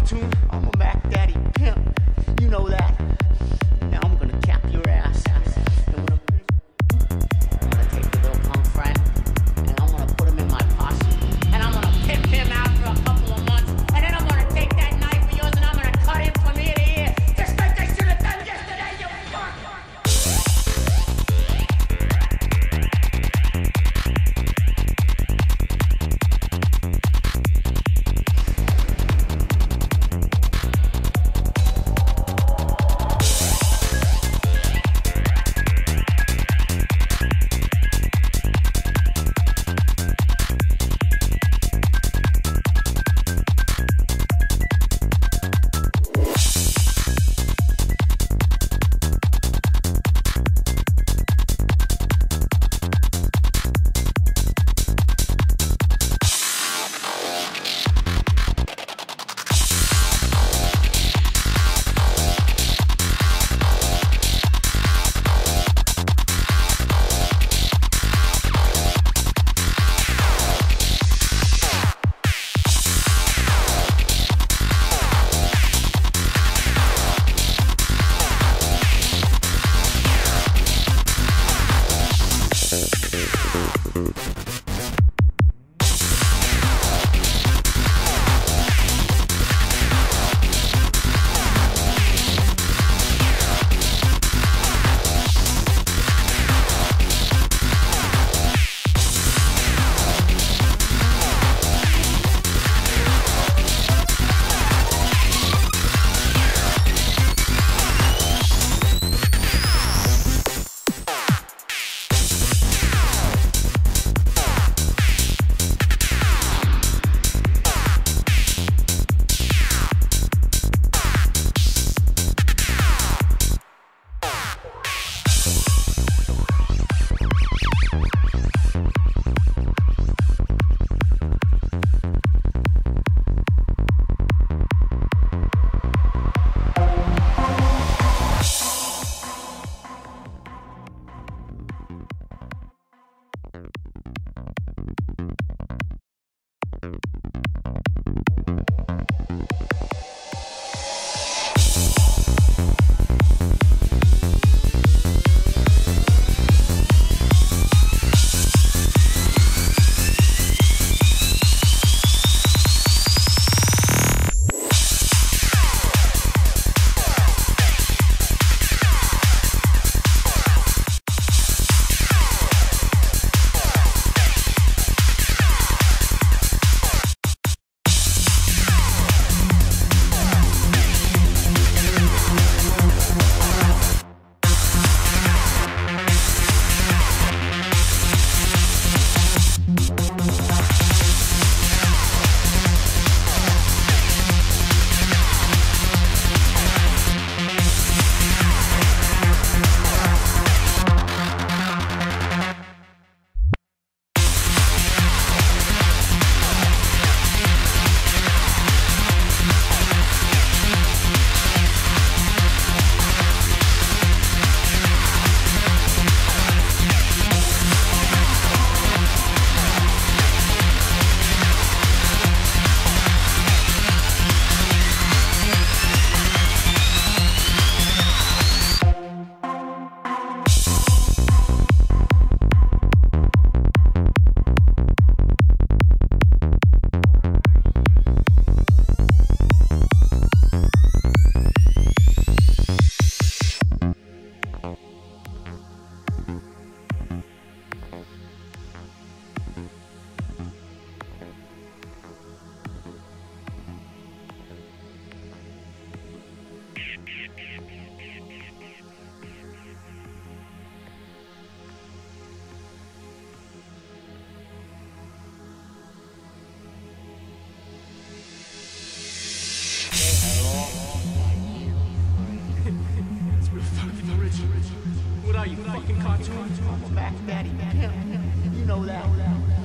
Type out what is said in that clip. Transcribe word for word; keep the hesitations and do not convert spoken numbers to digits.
cartoon. I'm a Mac Daddy pimp. You know that. Now I'm gonna cap your ass. And when I'm I'm gonna take the little punk friend and I'm gonna put him in my posse. And I'm gonna pimp him out for a couple of months. And then I'm gonna take that knife of yours and I'm gonna cut him from ear to ear. Just like I should have done yesterday, you fuck! What are you, fucking cartoon? I'm a Mac Daddy pimp. You know that.